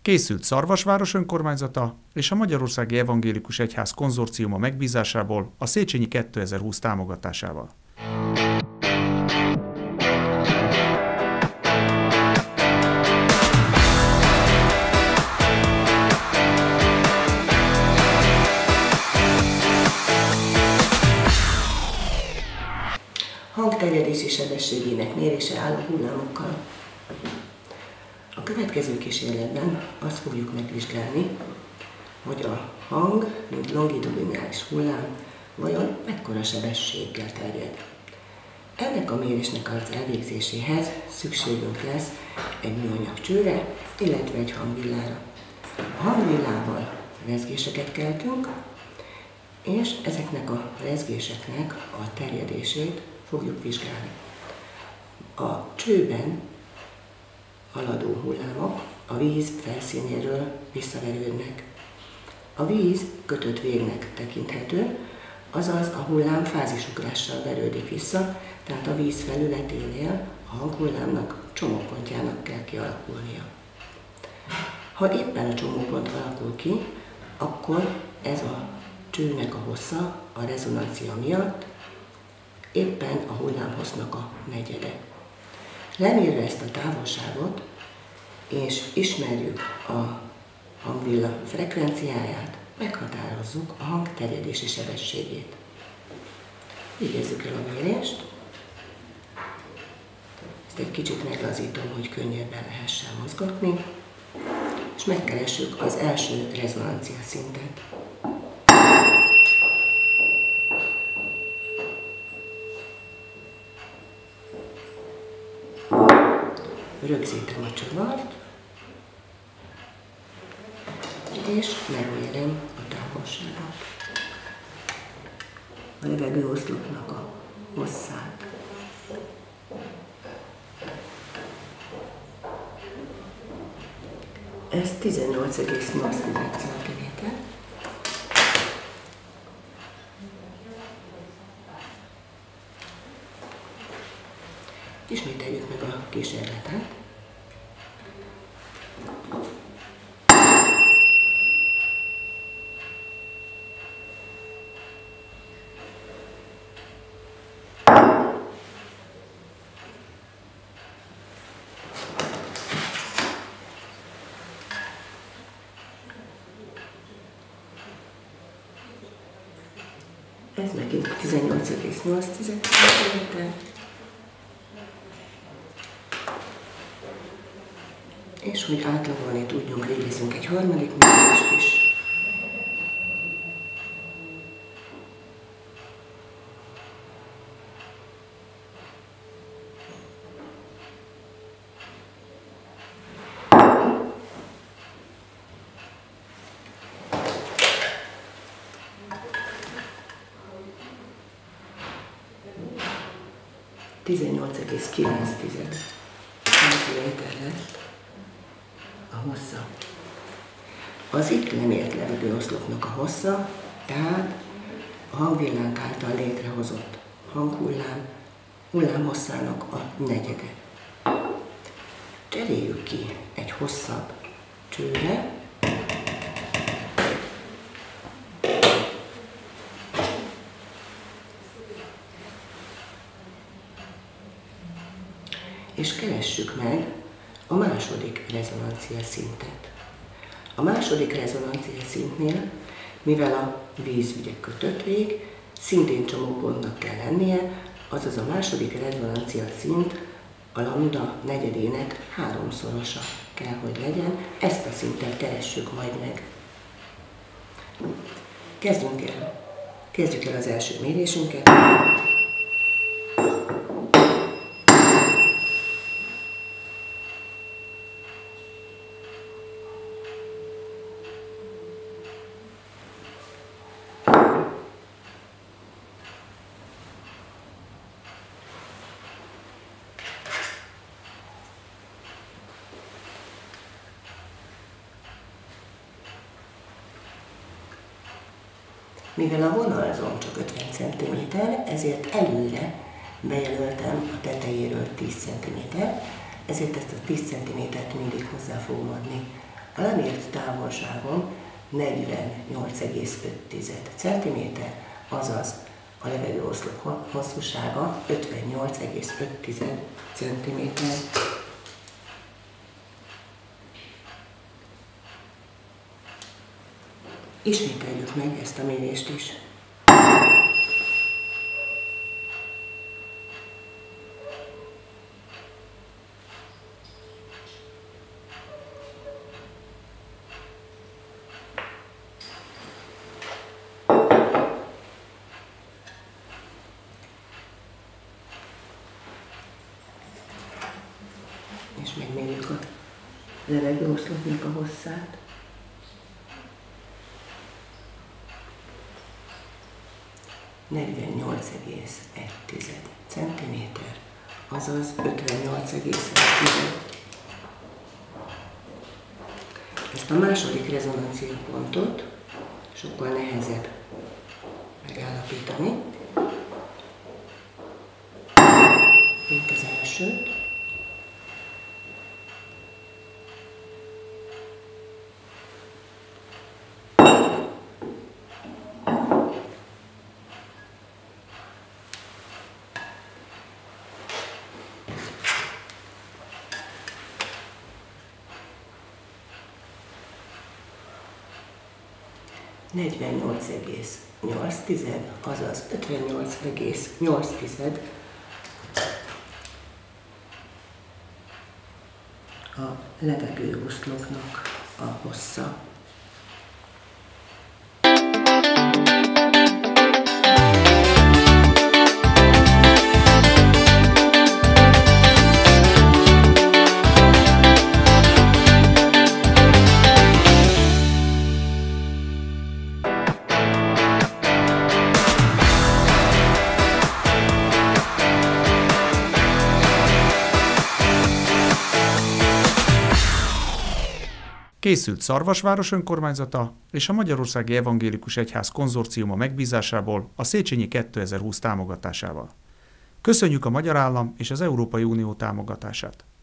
Készült Szarvasváros önkormányzata és a Magyarországi Evangélikus Egyház konzorciuma megbízásából a Széchenyi 2020 támogatásával. Hangterjedési sebességének mérése álló hullámokkal. A következő kísérletben azt fogjuk megvizsgálni, hogy a hang, mint longitudinális hullám, vajon mekkora sebességgel terjed. Ennek a mérésnek az elvégzéséhez szükségünk lesz egy műanyag csőre, illetve egy hangvillára. A hangvillával rezgéseket keltünk, és ezeknek a rezgéseknek a terjedését fogjuk vizsgálni. A csőben haladó hullámok a víz felszínéről visszaverődnek. A víz kötött végnek tekinthető, azaz a hullám fázisugrással verődik vissza, tehát a víz felületénél a hanghullámnak csomópontjának kell kialakulnia. Ha éppen a csomópont alakul ki, akkor ez a csőnek a hossza a rezonancia miatt éppen a hullámhossznak a negyede. Lemérve ezt a távolságot, és ismerjük a hangvilla frekvenciáját, meghatározzuk a hang terjedési sebességét. Végezzük el a mérést. Ezt egy kicsit meglazítom, hogy könnyebben lehessen mozgatni, és megkeressük az első rezonancia szintet. Rögzítem a csavart, és megmérem a távolságot. A levegőoszlopnak a hosszát. Ez 18,8 cm. Ismételjük meg a kísérletet. Ez megint 18,8 cm. És hogy átlagolni tudjunk, végezünk egy harmadik mérést is. – 18,9 cm lett a hossza. Az itt lemért levegőoszlopnak a hossza, tehát a hangvillánk által létrehozott hullám hosszának a negyede. Cseréljük ki egy hosszabb csőre, és keressük meg a második rezonancia szintet. A második rezonancia szintnél, mivel a víz ugye kötött vég, szintén csomópontnak kell lennie, azaz a második rezonancia szint a lambda negyedének 3-szorosa kell, hogy legyen. Ezt a szintet keressük majd meg. Kezdjük el az első mérésünket. Mivel a vonalzom csak 50 cm, ezért előre bejelöltem a tetejéről 10 cm, ezért ezt a 10 cm-et mindig hozzá fogom adni A lemért távolságon 48,5 cm, azaz a levegőoszlop hosszúsága 58,5 cm. Ismételjük meg ezt a mérést is. És megmérjük a levegőoszlopnak a hosszát. (48,1 cm), azaz 58,1. Ezt a második rezonanciapontot sokkal nehezebb megállapítani, mint az elsőt. (48,8), azaz 58,8 a levegőoszlopnak a hossza. Készült Szarvasváros önkormányzata és a Magyarországi Evangélikus Egyház konzorciuma megbízásából a Széchenyi 2020 támogatásával. Köszönjük a Magyar Állam és az Európai Unió támogatását!